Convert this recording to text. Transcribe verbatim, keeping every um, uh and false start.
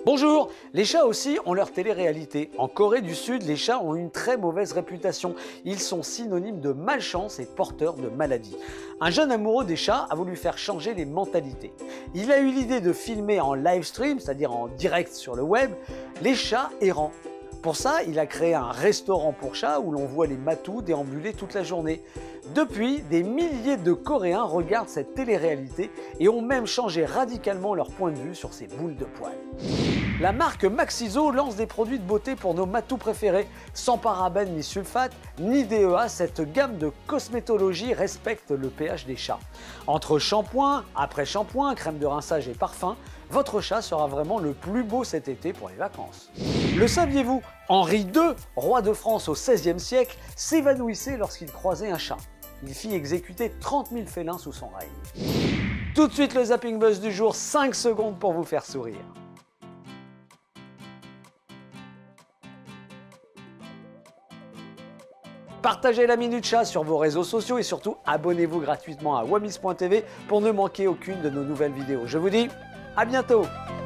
Bonjour! Les chats aussi ont leur télé-réalité. En Corée du Sud, les chats ont une très mauvaise réputation. Ils sont synonymes de malchance et porteurs de maladies. Un jeune amoureux des chats a voulu faire changer les mentalités. Il a eu l'idée de filmer en live stream, c'est-à-dire en direct sur le web, les chats errants. Pour ça, il a créé un restaurant pour chats où l'on voit les matous déambuler toute la journée. Depuis, des milliers de Coréens regardent cette télé-réalité et ont même changé radicalement leur point de vue sur ces boules de poils. La marque Maxiso lance des produits de beauté pour nos matous préférés. Sans parabènes ni sulfate, ni D E A, cette gamme de cosmétologie respecte le pH des chats. Entre shampoing, après-shampoing, crème de rinçage et parfum, votre chat sera vraiment le plus beau cet été pour les vacances. Le saviez-vous? Henri deux, roi de France au seizième siècle, s'évanouissait lorsqu'il croisait un chat. Il fit exécuter trente mille félins sous son règne. Tout de suite le Zapping Buzz du jour, cinq secondes pour vous faire sourire. Partagez la Minute Chat sur vos réseaux sociaux et surtout abonnez-vous gratuitement à wamis point t v pour ne manquer aucune de nos nouvelles vidéos. Je vous dis à bientôt!